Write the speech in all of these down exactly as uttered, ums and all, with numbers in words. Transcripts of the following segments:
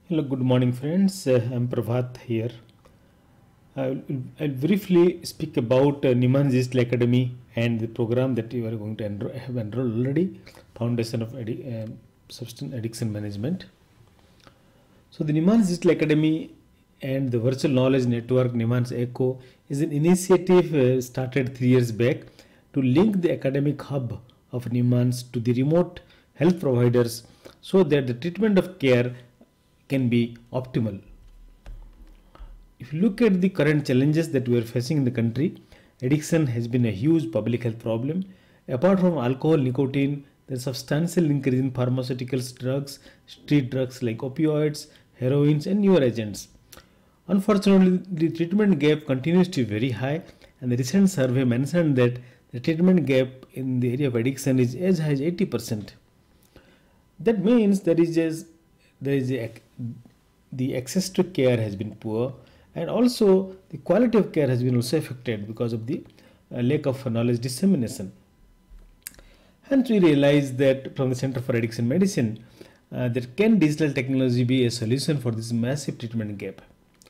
Hello, good morning, friends. Uh, I'm Prabhat here. I'll, I'll briefly speak about uh, NIMHANS Digital Academy and the program that you are going to enroll, have enrolled already, Foundation of Addi- uh, Substance Addiction Management. So, the NIMHANS Digital Academy and the Virtual Knowledge Network NIMHANS ECHO is an initiative uh, started three years back to link the academic hub of NIMHANS to the remote health providers so that the treatment of care can be optimal. If you look at the current challenges that we are facing in the country, addiction has been a huge public health problem. Apart from alcohol, nicotine, there is substantial increase in pharmaceuticals, drugs, street drugs like opioids, heroines, and newer agents. Unfortunately, the treatment gap continues to be very high, and the recent survey mentioned that the treatment gap in the area of addiction is as high as eighty percent. That means there is a, there is a, the access to care has been poor, and also the quality of care has been also affected because of the uh, lack of knowledge dissemination. Hence, we realize that from the Center for Addiction Medicine, uh, that can digital technology be a solution for this massive treatment gap?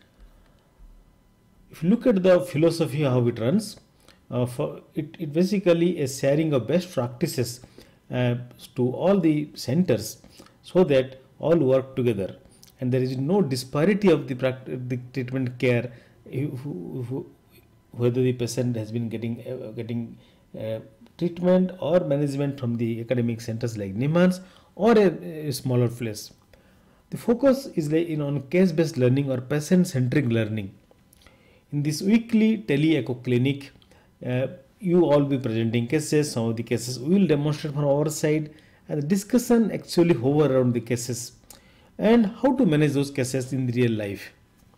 If you look at the philosophy how it runs, uh, for it, it basically is sharing of best practices uh, to all the centers so that all work together and there is no disparity of the, the treatment care if, if, whether the patient has been getting uh, getting uh, treatment or management from the academic centers like NIMHANS or a, a smaller place. The focus is like in on case-based learning or patient-centric learning. In this weekly tele-echo clinic, uh, you all be presenting cases. Some of the cases we will demonstrate from our side, and the discussion actually hover around the cases and how to manage those cases in real life.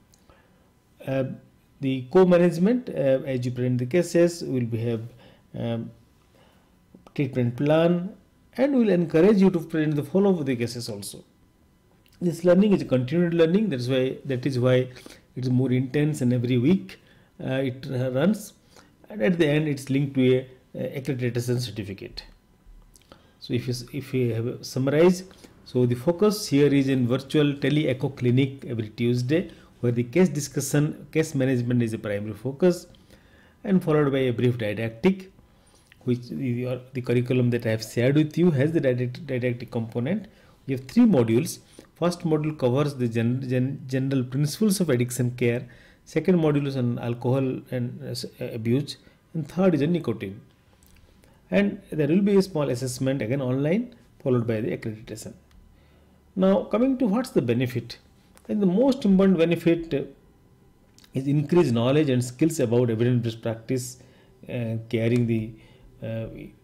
Uh, the co-management, uh, as you present the cases, will be have um, treatment plan, and will encourage you to present the follow up of the cases also. This learning is a continued learning. That's why that is why it's more intense, and every week uh, it runs, and at the end it's linked to a, a accreditation certificate. So if you if you have a summarize, so the focus here is in virtual tele-echo clinic every Tuesday, where the case discussion, case management is a primary focus, and followed by a brief didactic, which the, the curriculum that I have shared with you has the didactic, didactic component. We have three modules. First module covers the gen, gen, general principles of addiction care. Second module is on alcohol and uh, abuse, and third is on nicotine. And there will be a small assessment again online, followed by the accreditation. Now coming to what's the benefit, and the most important benefit uh, is increased knowledge and skills about evidence-based practice, uh, carrying the uh,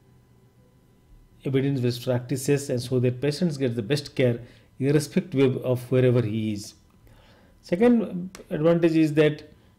evidence-based practices, and so that patients get the best care irrespective of wherever he is. Second advantage is that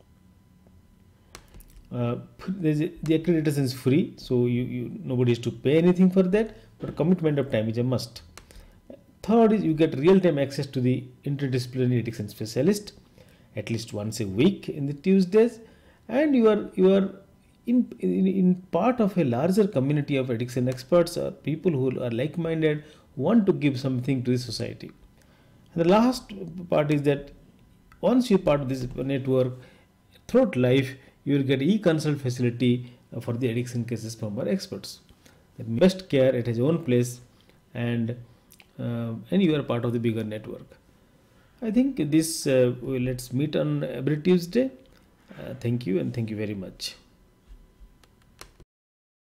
uh, the accreditation is free, so you, you nobody is to pay anything for that, but commitment of time is a must. Third is you get real-time access to the interdisciplinary addiction specialist at least once a week in the Tuesdays, and you are you are in, in, in part of a larger community of addiction experts or people who are like-minded, want to give something to the society. And the last part is that once you're part of this network, throughout life you will get e-consult facility for the addiction cases from our experts. The best care at his own place, and uh, and you are part of the bigger network. I think this uh, let's meet on every Tuesday. Uh, thank you, and thank you very much.